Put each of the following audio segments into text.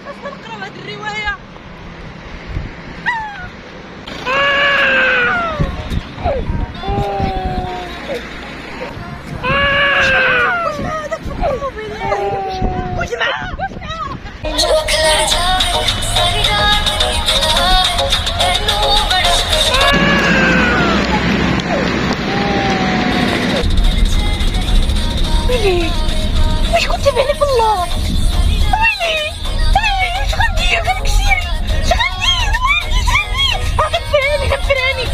خاصنا نقراو هاد الروايه. واش مع هذاك في الطوموبيل؟ واش مع ويلي واش كنت تبعني في الله؟ ويلي واش غندير داك الشيء؟ اش غندير؟ ويلي غفراني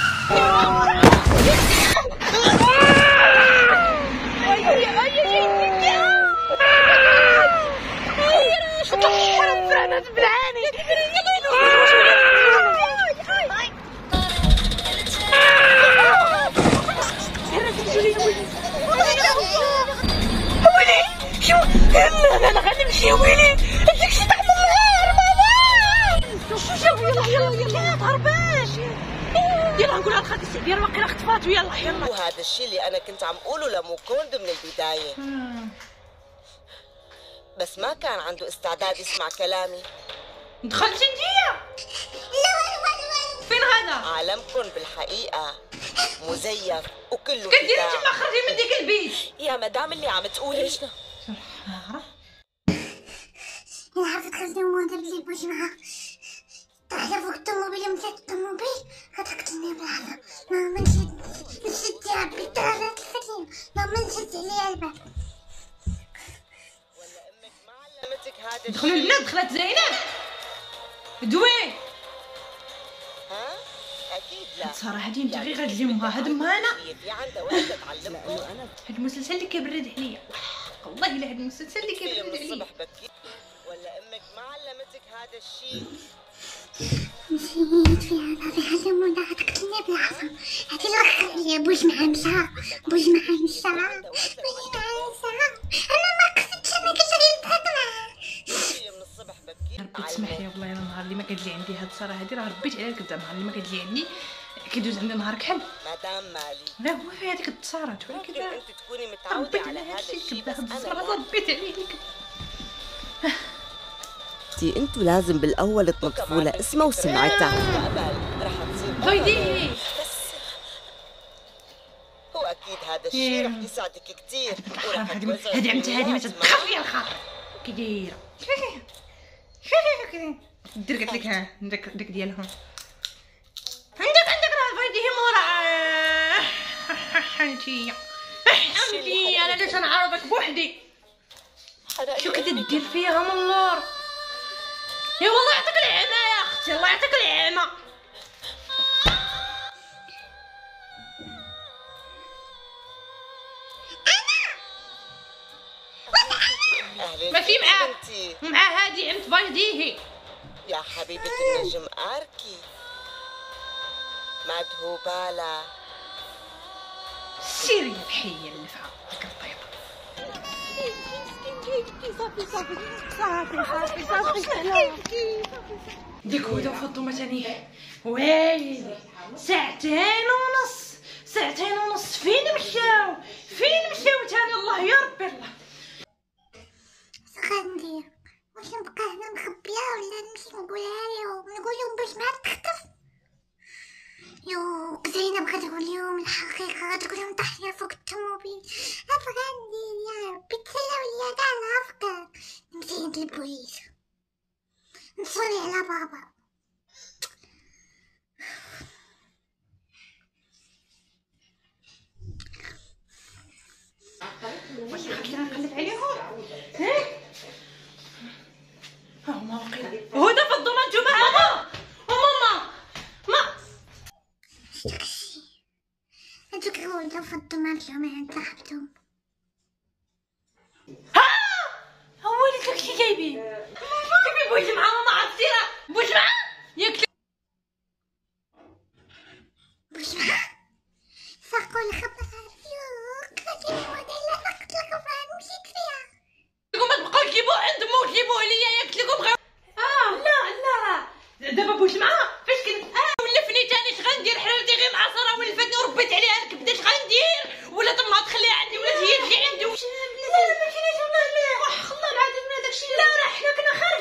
انا غنمشي ويلي هذاك الشيء طعم النهار ماما. يلا تهرباش، يلا نقولها لخالتي السعدير واقيلا خطفات ويلا يلا. وهذا الشيء اللي انا كنت عم قوله لموكوند من البدايه، بس ما كان عنده استعداد يسمع كلامي. دخلت انتيا؟ فين هذا؟ عالمكم بالحقيقه مزيف وكله كديري انت ما خرجي من ديك البيت يا مدام اللي عم تقولي. شنو؟ انا عرفت خرجني وما درت لي بوش معها. طاحله فوق الطوموبيل ومشات الطوموبيل غتقتلني بالعافيه. ماما نشد يا ربي طارت الفتينه. ماما نشد عليها الباب. ولا امك ما علمتك هذا الشيء؟ دخلوا البنات، دخلت زينب دوي. ها اكيد لا صراحه انت غير غتجمها هاد مانا. في عندها وقت تعلمكم. هاد المسلسل اللي كيبرد عليا والله الا هاد المسلسل اللي كيبرد عليا. الصبح بكير. ولا امك ما علمتك هذا الشيء؟ نسيت في هذا بيعلمونا غتقتلني بالعصا. هادي الوقت عليا بوش مع نساء بوش مع نساء انا ما قصدتش انا كنت غير نضحك معاه. من الصبح بكير. ربي تسمح لي والله انا النهار اللي ما كتجي عندي هاد الصراحه هادي راه ربيت عليها الكذاب. النهار اللي ما كتجي عندي كيدوز عندي نهار كحل. مدام مالي لا هو في هذيك التصارات ممكن ولكن انت تكوني متعوده ربيت على على هذا هادشي الشيء، الكذاب. بس هاد انا الصراحه لا. ربيت عليه. انتوا لازم بالاول تنطفوا لها اسمها وسمعتها. رح تصير هيدي بس هو اكيد هذا الشيء رح يساعدك كثير. هادي عمتها هادي ما تدخل فيها الخاطر. كي دايره دير قلت لك ها داك ديالهم عندك راه فايديه مورا انتي انا علاش نعرفك بوحدي. شو كتدير فيها من اللور؟ يا والله يعطيك العافيه يا اختي، الله يعطيك العافيه. ما في معاه هادي عند فايديه يا حبيبة النجم اركي مدهوبالة. سيري يا بحيه اللفعه ديك الطيبه. ديك هدى وفاطمه تاني ويلي ساعتين ونص فين مشاو تاني؟ الله يا ربي الله. اش غندير؟ واش نبقى هنا مخبيه ولا نمشي نقولها لهم باش ما تخطف؟ يو زينب غتقول لهم الحقيقه، غتقول لهم طاحيه فوق الطوموبيل. اش غندير يا ربي؟ تسلاو ليا كاع الافكار. نمشي عند البوليس نصوني على بابا. واش خلينا نقلب عليهم؟ ها هما واقيلا هدى فضوا انتوما. ماما ما داكشي هادوك الولد فضوا ما رجعوا من عند صاحبتهم. هو اللي داكشي جايبين بوش مع ماما. عرفتي راه بوش مع ياك بوش معاه فقول خبر يوك غادي نموت على نقتلك وفاهم مشيت فيها. ما تبقاو تجيبوه عند مو تجيبوه ليا ياك قلت لكم بغاو. لا دابا بوش معاه فاش كنت ولفني تاني. اش غندير؟ حررتي غير معصره ولفتني وربيت عليها الكبده. اش غندير؟ ولا تما تخليها عندي ولا هي تجي عندي. لا ما كاينش والله. لا والله العظيم هذاك الشيء. لا راه حنا كنا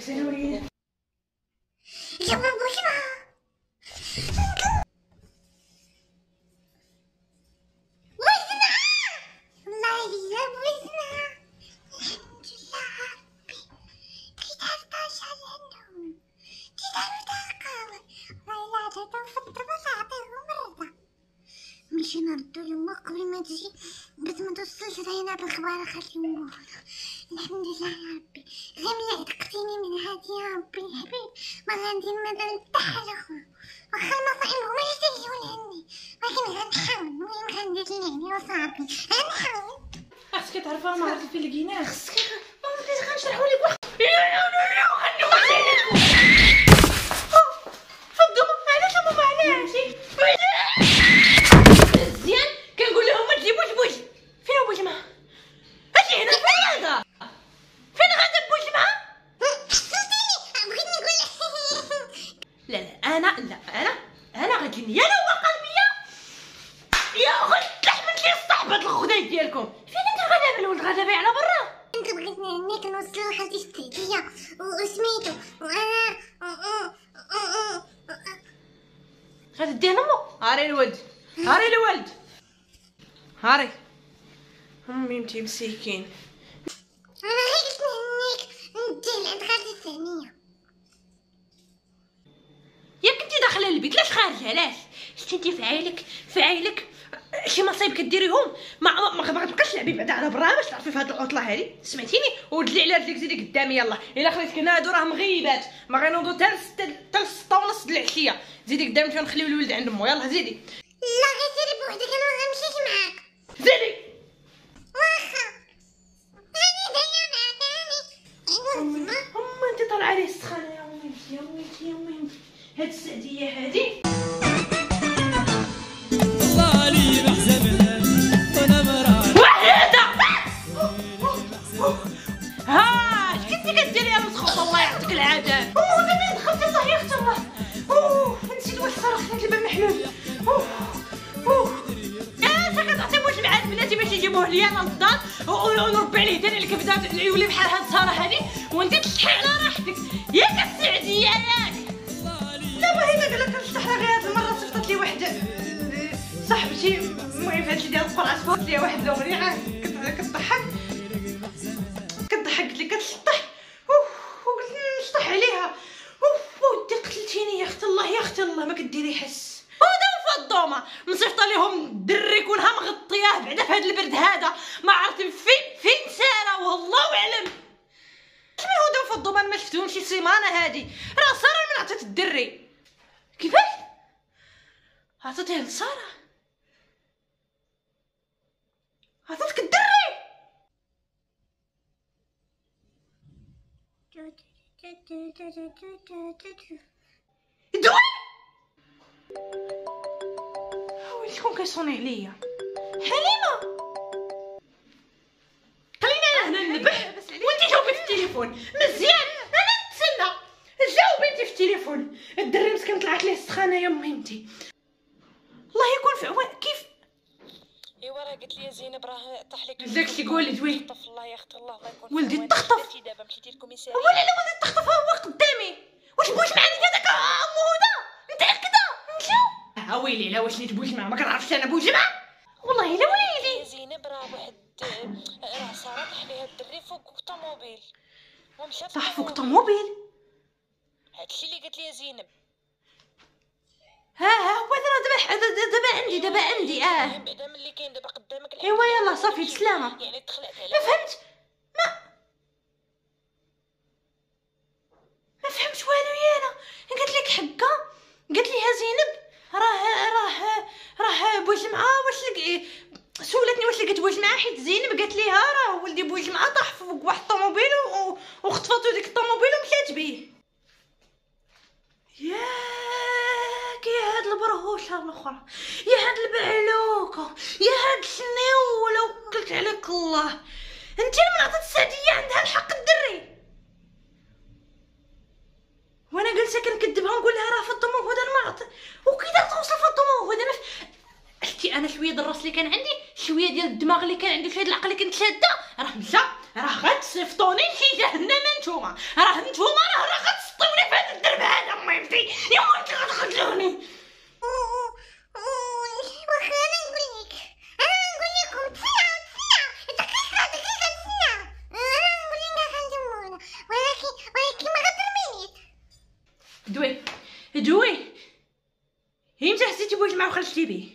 يا بوجمع وزنها والله يا بوزنها. الحمد لله ربي كي تعرفاش على عندهم كي تعرفها قاوي والله لا جاتا وفضل وتعطيهم مرضى. نمشي نردو لما قبل ما تجي باش ما توصلش لينا بالخبار خليهم. الحمد لله يا ربي غير ملي عتقتيني من هادي يا ربي الحبيب ما غندير مثلا حتى حاجه اخرى واخا المصائب هما اللي تجيو لعني ولكن غنحاول المهم غندير اللي عليا وصافي غنحاول. خاصك تعرفها ما عرفتي فين لقيناه. خاصك ما بغيت غنشرحو لك واحد فضوا علاش ماما علاش مزيان كنقول لهم ما تجيبوش بوجي. فين هو بوجمعة؟ اجي هنا فين هذا؟ فين غادا بوجمعة؟ بغيت نقول لا انا غتجيني انا وقلبيه يا غتلحم انت صاحبة الخداي ديالكم. فين انت غادا بالولد غادا بايع على برا؟ انت بغيت نهنيك نوصل لواحد التهديه وسميتو وانا غادي ديه لامو. هاري الولد هاري امي انتي مسكين. انا غير قلت نهنيك نديه لعند خالتي الثانيه. يا كنتي داخله للبيت علاش خارجه؟ علاش شتي انتي في عايلك شي مصايب كديريهم ما غتبقاش تلعبي بعدا على برا باش تعرفي في هاد العطله هادي سمعتيني. ودلي على رجليك زيدي قدامي يلا الا خليتك هنا هادو راه مغيبات ما غينوضو حتى 6:30 د العشيه. زيدي قدامي فين نخليو الولد عند امو يلا زيدي. لا غير سيري بوحدك انا ما غنمشيش معاك. زيدي واخا هاني دايره معاك هاني انت طالعه لي السخانه يا امي هاد السعديه هادي الله علي بحزمها وانا مراه وحده. ها اش كنتي كديري يا مسخوط الله يعطيك العافيه. انا ملي دخلتي الله يا اختي الله نسيت واش صرخت لك الباب محلول. كتعطي بوجمعة بلاتي باش يجيبوه ليا انا للدار ونربي عليه داني الكبده يولي بحال هاد الزهره هادي وانت تلحي على راحتك ياك السعديه ياك. لا والله الا قال لك نفتح غير هاد المره صيفطت لي واحد صاحبتي المهم هادشي ديال القرعه صيفطت لي واحد الاغنيه كتضحك قلت لي كتشطح وقلت نشطح عليها. ودي قتلتيني يا اختي الله ما كديري حس. هدا فضومه مصيفطه ليهم الدري كونها مغطياه بعدا في هاد البرد هذا ما عرفت فين ساره والله اعلم. شنو هدا فضومه انا ما شفتهم شي سيمانه هادي راه ساره من عطيت الدري. كيفاش عطيتيه لساره؟ عطيتك الدري؟ دوي وين شكون كيصوني عليا؟ حليمه خلينا هنا نذبح وانتي جاوبي في التليفون مزيان. انا نتسنى جاوبي انتي في التليفون. الدري مسكين طلعت ليه السخانه يا مهمتي الله يكون في عوان. كيف ايوا راه قلت لي زينب راه طاح لك داكشي قولي دوي طف الله يا اختي الله يكون ولدي تخطف. دابا مشيتي للكوميساريه ولا لا ولدي تخطف هو قدامي. واش بوش معايا داك امو هدا متاكده نمشيو؟ ويلي لا واش نيت بوجمعة ما كنعرفش انا بوجمعة والله الا ويلي. يا زينب راه واحد راه ساره طاح ليها الدري فوق الطوموبيل ومشى طاح فوق الطوموبيل. هادشي اللي قالت لي يا زينب. ها هو دابا عندي بعدا ملي كاين دابا قدامك ايوا يلا صافي بسلامه. يعني تخلعت على ما فهمت ما فهمت والو يانا. قالت لك حقه قالت ليها زينب راه بوجمعة واش سولتني واش لقيت بوجمعة حيت زينب قالت ليها راه ولدي بوجمعة طاح فوق واحد الطوموبيل وخطفتو ديك الطوموبيل ومشات بيه. ياك يا هاد البرهوشه الاخرى يا هاد البعلوكه يا هاد الشنيوله وكلت عليك الله. انت اللي عطات السعديه عندها الحق الدري وانا جالسه كنكذبها ونقول لها راه في الضمو هذا المعط وكذا توصل في الضمو هذا شتي انا شويه ديال الراس اللي كان عندي شويه ديال الدماغ اللي كان عندي شويه ديال العقل اللي كنت شاده راه مشى راه غتصيفطوني لشي جهنم. نتوما راه دوي هي متى حسيتي بواش معاه وخرجتي بيه؟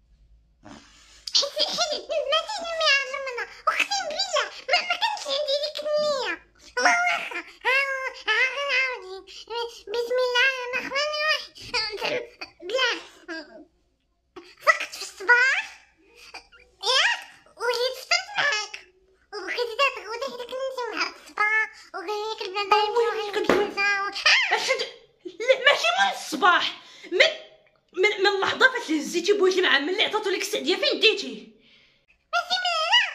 حيت ما تنمي على منها، اقسم بالله ما كانش عندي ديك النية. واخا غنعاود بسم الله الرحمن الرحيم. بلا فقت في الصباح ياك وليت فطرت معاك وبقيتي تغوضي حداك انت مع الصباح وقالك البنات لا ماشي من الصباح، من اللحظه فاش هزيتي بوجهي مع ملي عطاتو لك السعديه فين ديتي؟ بسم الله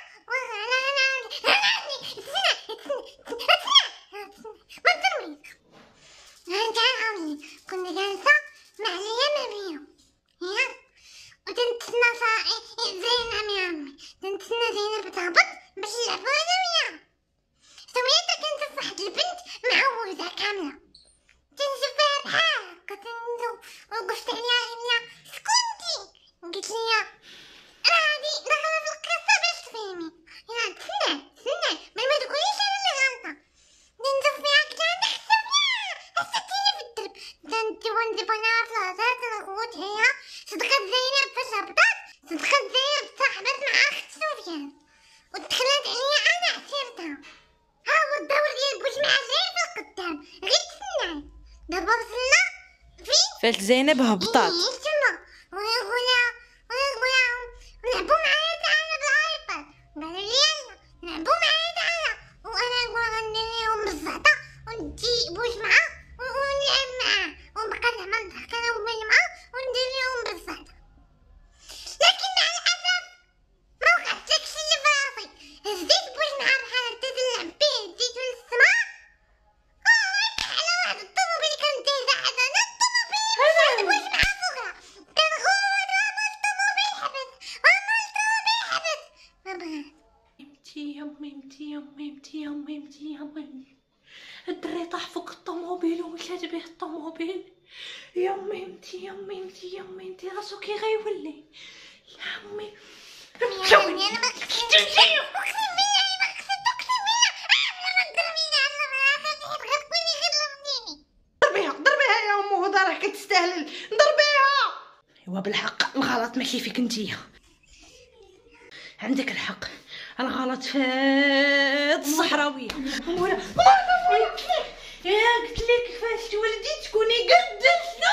ما ترميك. انت عاوني كنا جالسه مع ليا ياك وتنتسنى زينب يا عمي، تنتسنى زينب تهبط باش نلعبو انا وياها. سميتها كانت واحد البنت معوجه كامله تنجب فيها بحال هكا وقفت عليها غير سكنتي قلت ليا غادي داخله في القصه باش تفهمي. يا تسنى بل ما تقوليش انا اللي غلطه. ننزف فيها كنت نحسب فيها حسيتيني في الدرب تنجب انا في الهضره تنغوت هي صدقت زينب فاش هبطات. صدقت زينب تصاحبت مع اخت سفيان ودخلت عليا انا عسيرتها. ها هو الدور ديال بوجمعة جاي في القدام غير تسنى. دابا وصلنا فين فاش زينب هبطات تما ولعبوا معايا تعالى بالايباد. قالوا لي يلا لعبوا معايا تعالى وانا نقول غندير ليهم بالزعطه وندي بوجمعة ونلعب معاه ونبقى زعما نضحك انا وبوجمعة وندير ليهم بالزعطه. لكن مع الاسف ما وقعت داكشي اللي في راسي. هزيت بوجمعة بحال هكا تنلعب بيه ديتو للسما على واحد الطوموبيل كان دايزة عاد انا الطوموبيل بوجمعة فوقها كان غوت وما الطوموبيل حبس وما الطوموبيل حبس ما بغات. يمي الدري طاح فوق الطوموبيل ومشات به الطوموبيل. يمي راسو كي غيولي. يمي يعني انا ما قصدتش اقسم بالله ما قصدت اقسم بالله ما تضربيني على راسي غير كوني غير لمديني. ضربيها يا امو هدى راه كتستاهل ضربيها. ايوا بالحق الغلط ماشي فيك نتيا، عندك الحق الغلط في الصحراويه. يا قلت لك فاش تولدي تكوني قد